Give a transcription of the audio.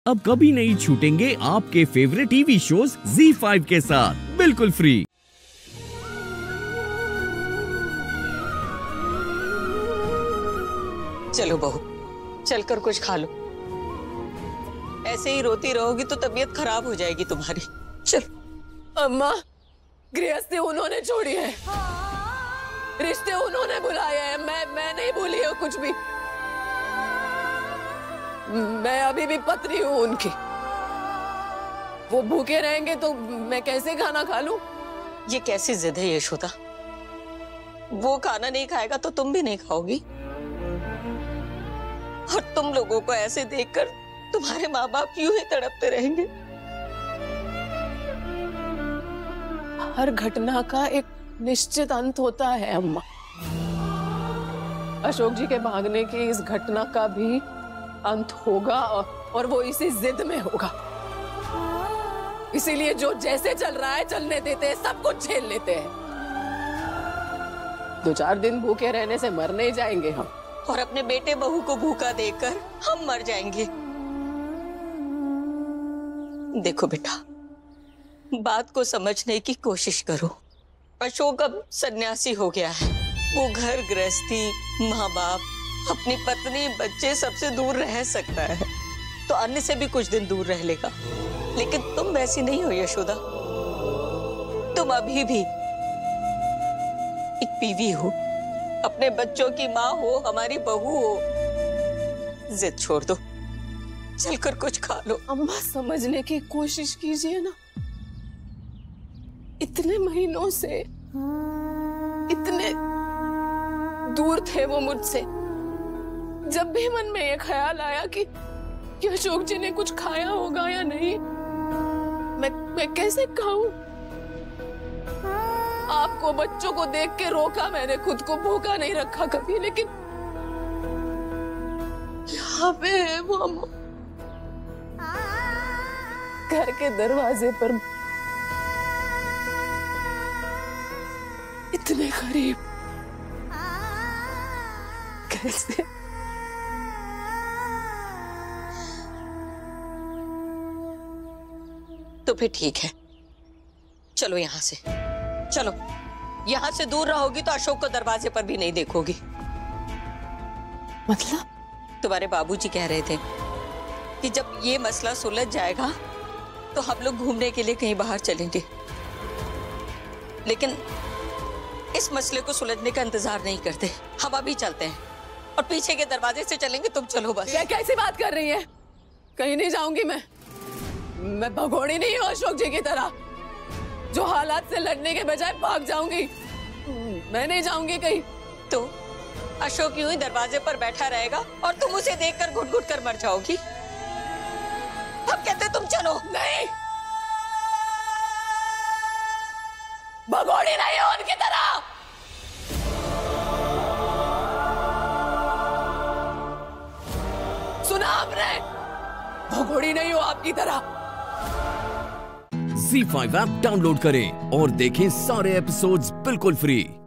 अब कभी नहीं छूटेंगे आपके फेवरेट टीवी शोज ZEE5 के साथ बिल्कुल फ्री। चलो बहू, चलकर कुछ खा लो। ऐसे ही रोती रहोगी तो तबीयत खराब हो जाएगी तुम्हारी। चलो। अम्मा, गृहस्थी उन्होंने छोड़ी है, रिश्ते उन्होंने बुलाए हैं, मैं नहीं भूली हूँ कुछ भी। मैं अभी भी पत्नी हूँ उनकी। वो भूखे रहेंगे तो मैं कैसे खाना खा लूं? ये कैसी जिद है यशोदा? वो खाना नहीं खाएगा तो तुम भी नहीं खाओगी। और तुम लोगों को ऐसे देखकर तुम्हारे माँ बाप यूं ही तड़पते रहेंगे। हर घटना का एक निश्चित अंत होता है अम्मा। अशोक जी के भागने की इस घटना का भी अंत होगा और वो इसी जिद में होगा। इसीलिए जो जैसे चल रहा है चलने देते हैं, सब कुछ झेल लेते हैं। 2-4 दिन भूखे रहने से मर नहीं जाएंगे हम। और अपने बेटे बहू को भूखा देखकर हम मर जाएंगे। देखो बेटा, बात को समझने की कोशिश करो। अशोक अब सन्यासी हो गया है। वो घर गृहस्थी, माँ बाप, अपनी पत्नी, बच्चे सबसे दूर रह सकता है तो अन्य से भी कुछ दिन दूर रह लेगा। लेकिन तुम वैसी नहीं हो यशोदा। तुम अभी भी एक बीवी हो, अपने बच्चों की माँ हो, हमारी बहू हो। जिद छोड़ दो, चलकर कुछ खा लो। अम्मा, समझने की कोशिश कीजिए ना। इतने महीनों से इतने दूर थे वो मुझसे। जब भी मन में ये ख्याल आया कि अशोक जी ने कुछ खाया होगा या नहीं, मैं कैसे खाऊं? आपको, बच्चों को देख के रोका मैंने, खुद को भूखा नहीं रखा कभी। लेकिन यहाँ पे है वो अम्मा, घर के दरवाजे पर, इतने करीब। कैसे? तो फिर ठीक है, चलो यहाँ से चलो। यहाँ से दूर रहोगी तो अशोक को दरवाजे पर भी नहीं देखोगी। मतलब? तुम्हारे बाबूजी कह रहे थे कि जब ये मसला सुलझ जाएगा तो हम लोग घूमने के लिए कहीं बाहर चलेंगे। लेकिन इस मसले को सुलझने का इंतजार नहीं करते, हम अभी चलते हैं और पीछे के दरवाजे से चलेंगे। तुम चलो बस। क्या कैसी बात कर रही है? कहीं नहीं जाऊंगी मैं भगोड़ी नहीं हूँ अशोक जी की तरह, जो हालात से लड़ने के बजाय भाग जाऊंगी। मैं नहीं जाऊंगी कहीं। तो अशोक यूं ही दरवाजे पर बैठा रहेगा और तुम उसे देखकर घुट घुट कर मर जाओगी। हम कहते तुम चलो। नहीं, भगोड़ी नहीं हूँ उनकी तरह। सुना आपने? भगोड़ी नहीं हूँ आपकी तरह। ZEE5 ऐप डाउनलोड करें और देखें सारे एपिसोड्स बिल्कुल फ्री।